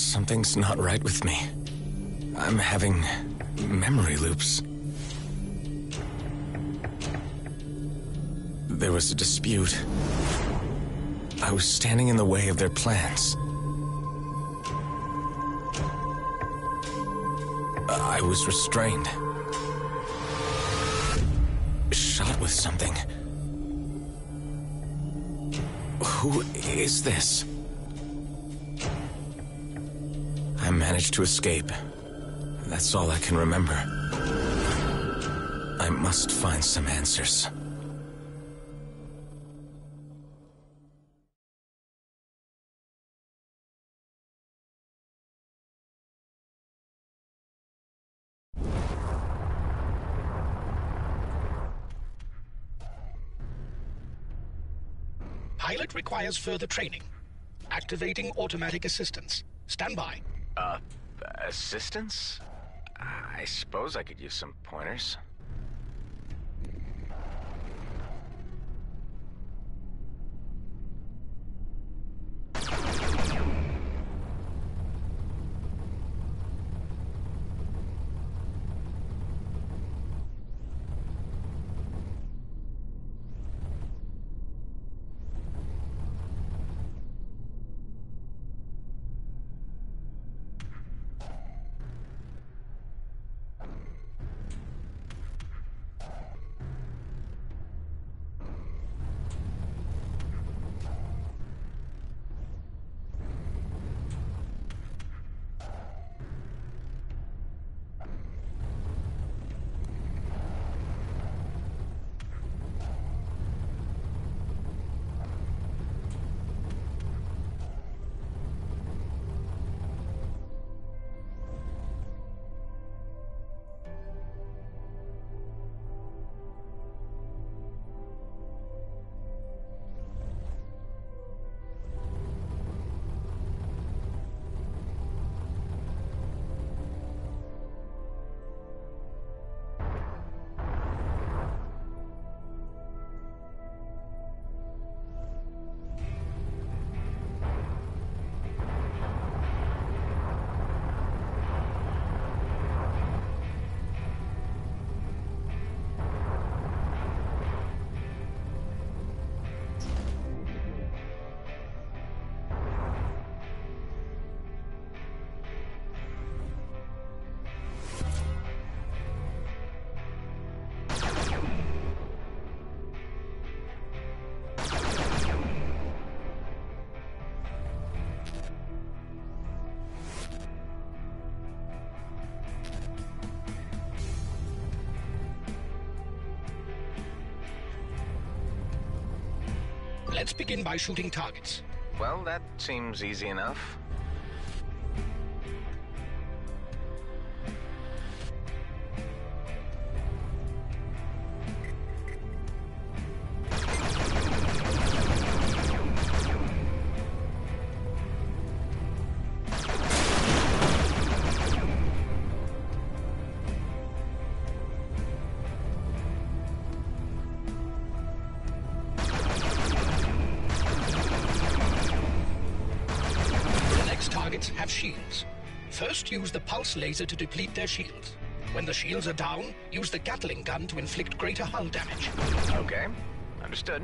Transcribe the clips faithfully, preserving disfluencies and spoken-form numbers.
Something's not right with me. I'm having memory loops. There was a dispute. I was standing in the way of their plans. I was restrained. Shot with something. Who is this? I managed to escape. That's all I can remember. I must find some answers. Pilot requires further training. Activating automatic assistance. Stand by. Uh, assistance? I suppose I could use some pointers. Let's begin by shooting targets. Well, that seems easy enough. Have shields. First, use the pulse laser to deplete their shields. When the shields are down, use the Gatling gun to inflict greater hull damage. Okay, understood.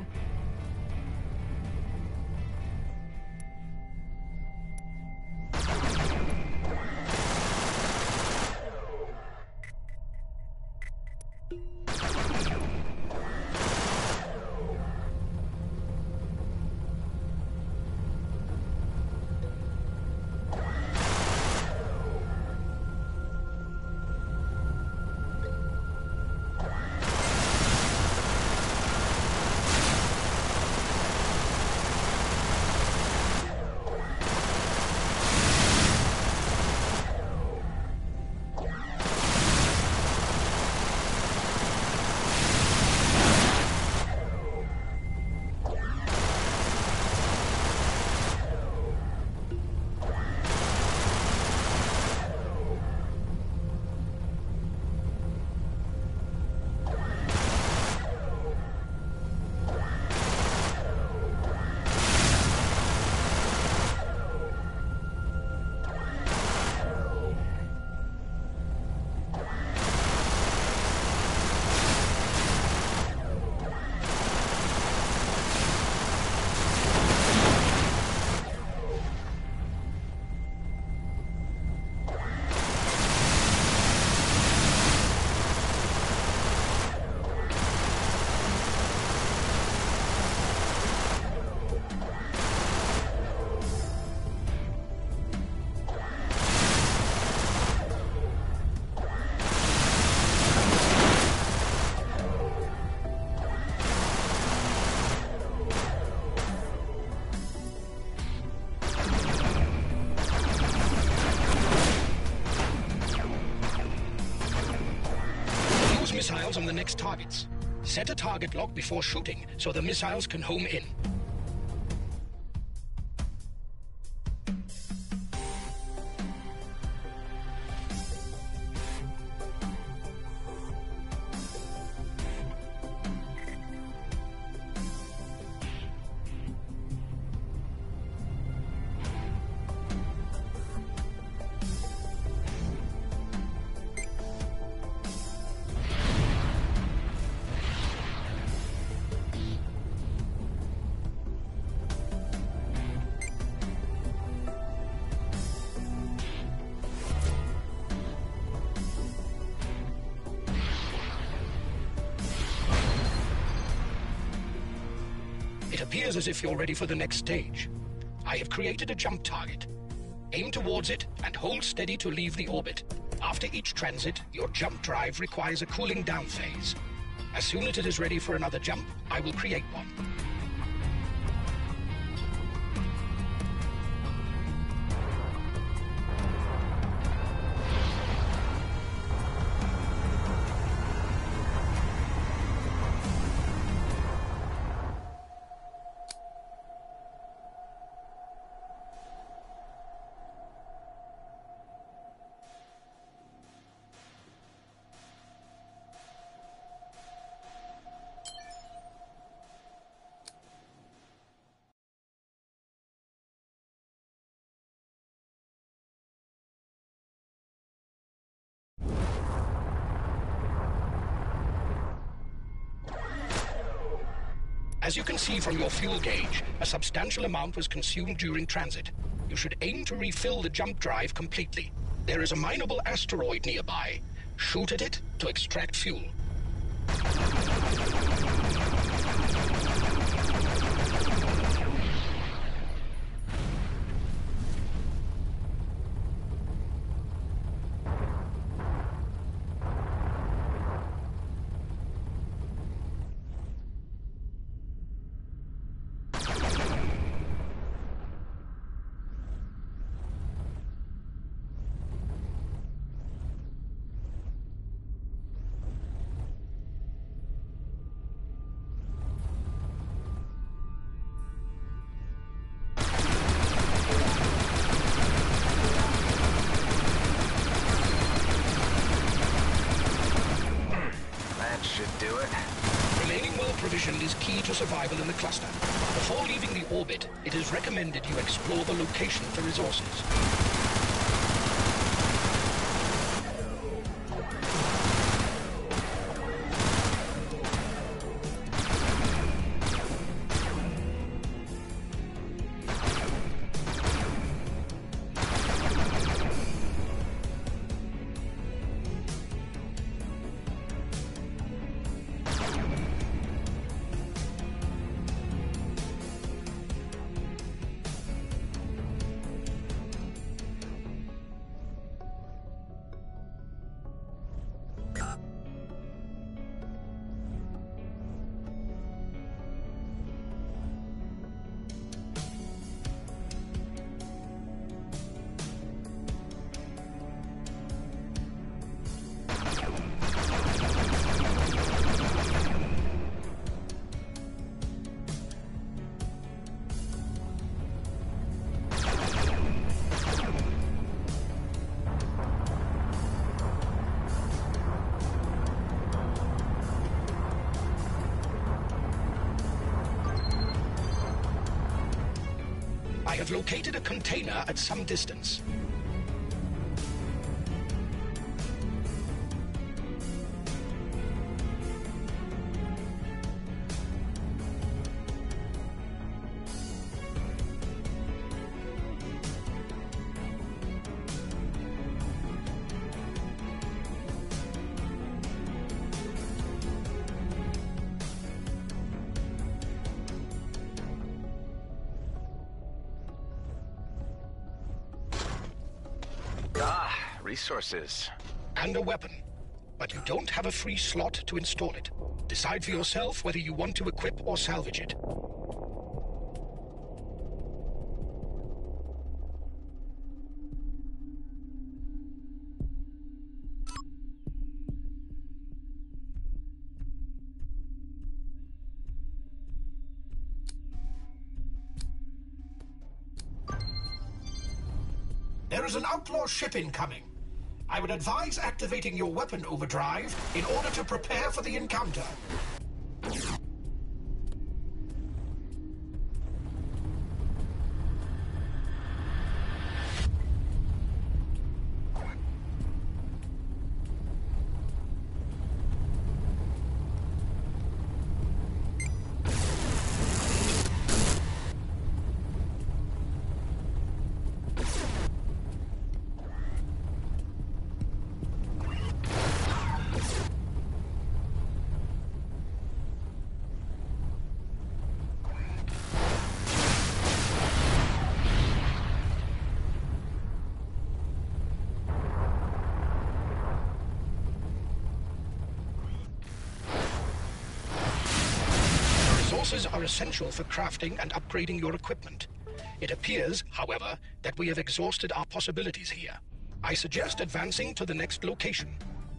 the next targets. Set a target lock before shooting so the missiles can home in. It appears as if you're ready for the next stage. I have created a jump target. Aim towards it and hold steady to leave the orbit. After each transit, your jump drive requires a cooling down phase. As soon as it is ready for another jump, I will create one. As you can see from your fuel gauge, a substantial amount was consumed during transit. You should aim to refill the jump drive completely. There is a mineable asteroid nearby. Shoot at it to extract fuel. Provisioned is key to survival in the cluster. Before leaving the orbit, it is recommended you explore the location for resources. I have located a container at some distance. Resources. And a weapon. But you don't have a free slot to install it. Decide for yourself whether you want to equip or salvage it. There is an outlaw ship incoming. I would advise activating your weapon overdrive in order to prepare for the encounter. Resources are essential for crafting and upgrading your equipment. It appears, however, that we have exhausted our possibilities here. I suggest advancing to the next location.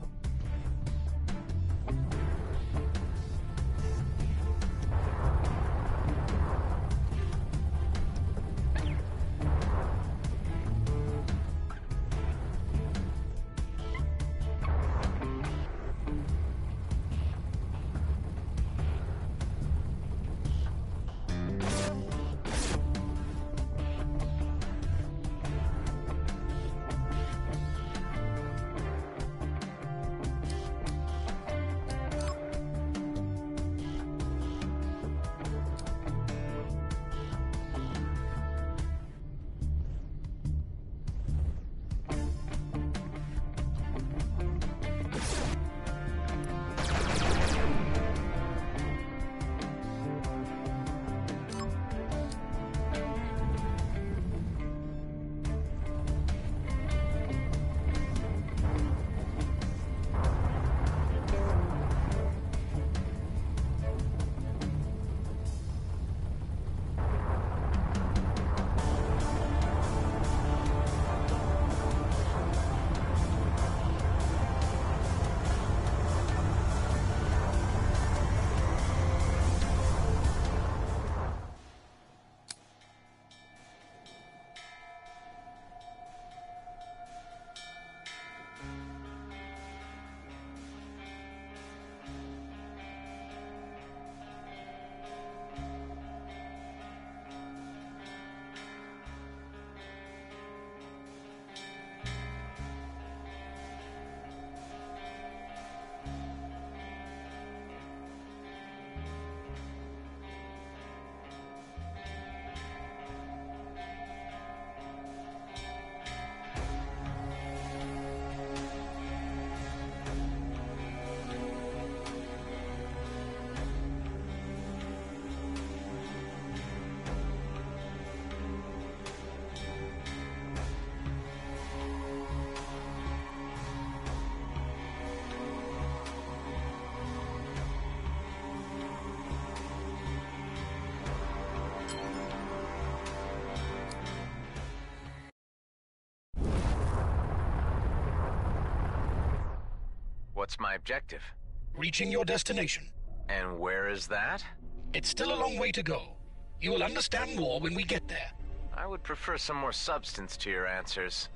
What's my objective? Reaching your destination. And where is that? It's still a long way to go. You will understand more when we get there. I would prefer some more substance to your answers.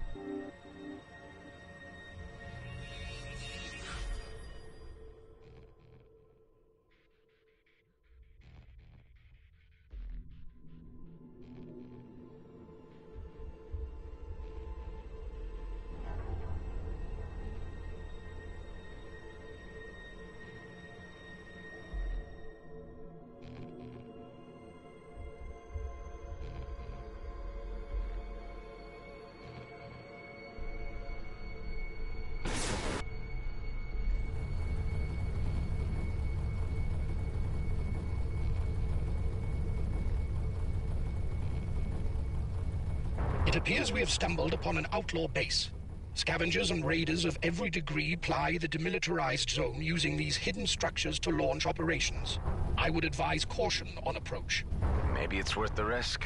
It appears we have stumbled upon an outlaw base. Scavengers and raiders of every degree ply the demilitarized zone using these hidden structures to launch operations. I would advise caution on approach. Maybe it's worth the risk.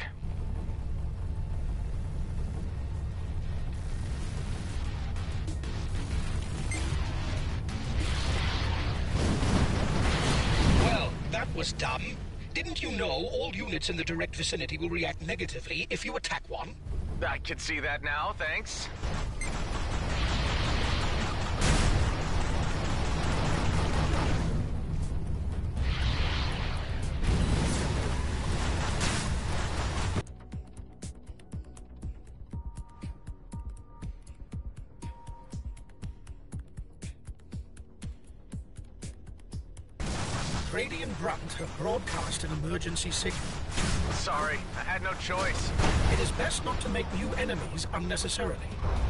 Well, that was dumb. Didn't you know all units in the direct vicinity will react negatively if you attack one? I can see that now, thanks. Grady and Brunt have broadcast an emergency signal. Sorry, I had no choice. It is best not to make new enemies unnecessarily.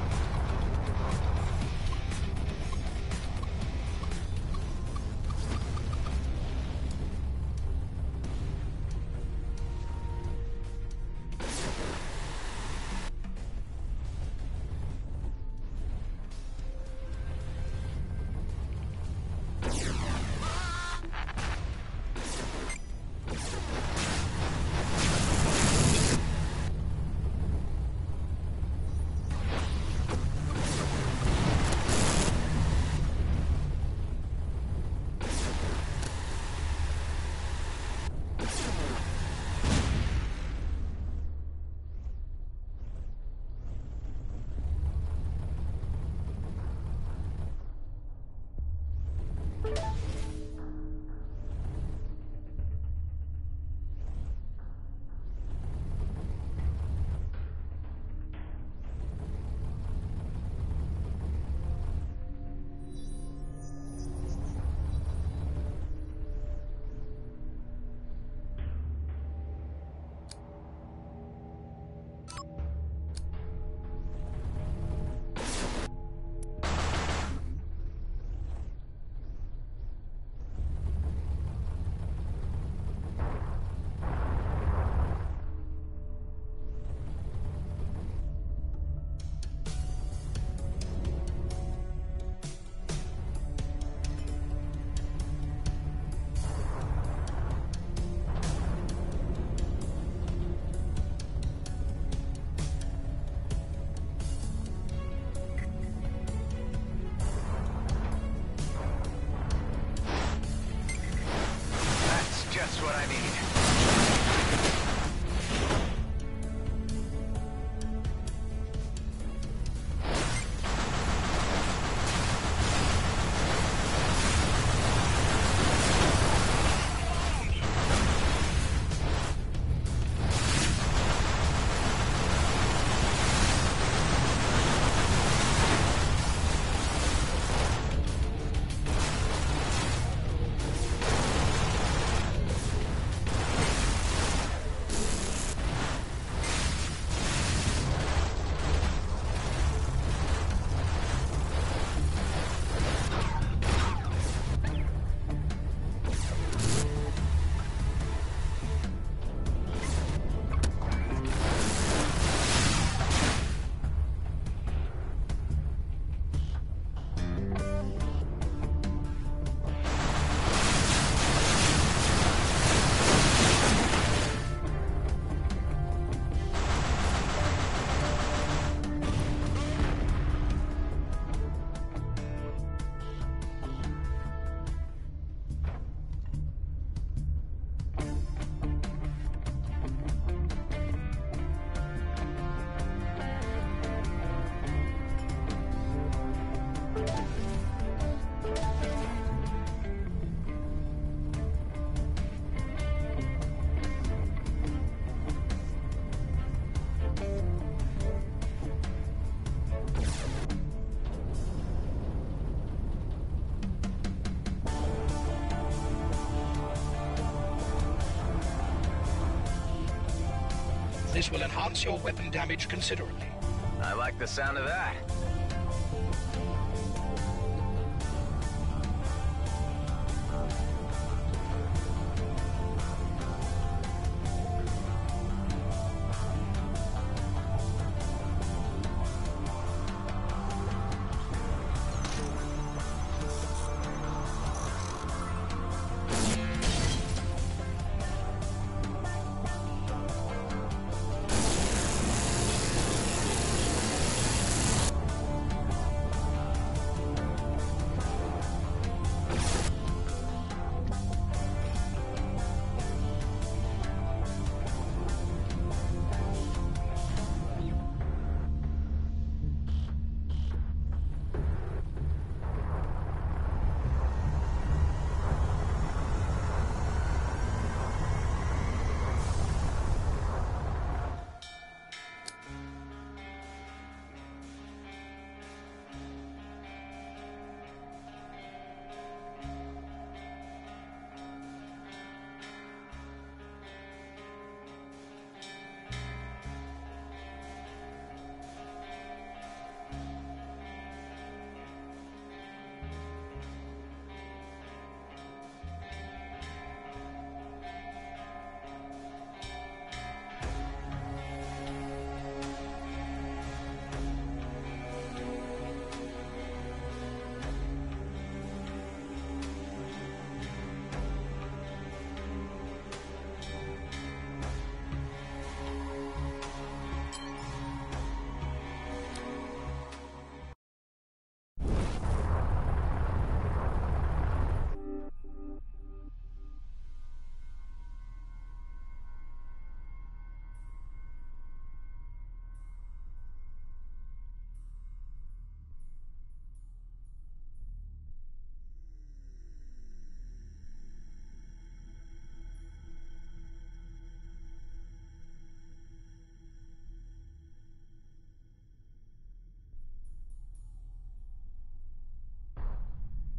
Just what I need. This will enhance your weapon damage considerably. I like the sound of that.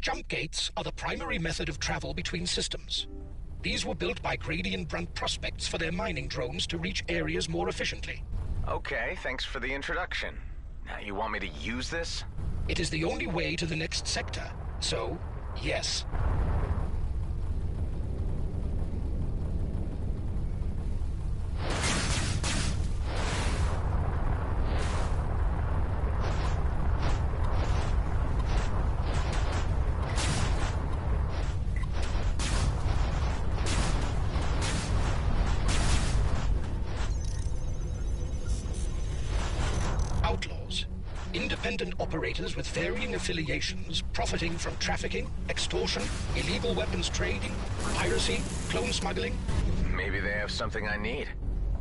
Jump gates are the primary method of travel between systems. These were built by Grady and Brunt Prospects for their mining drones to reach areas more efficiently. Okay, thanks for the introduction. Now you want me to use this? It is the only way to the next sector, so, yes. Outlaws. Independent operators with varying affiliations, profiting from trafficking, extortion, illegal weapons trading, piracy, clone smuggling. Maybe they have something I need.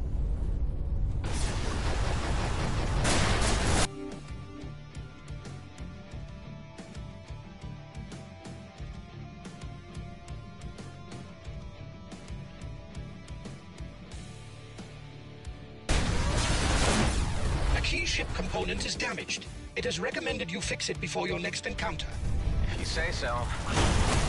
A key ship component is damaged. It is recommended you fix it before your next encounter. If you say so.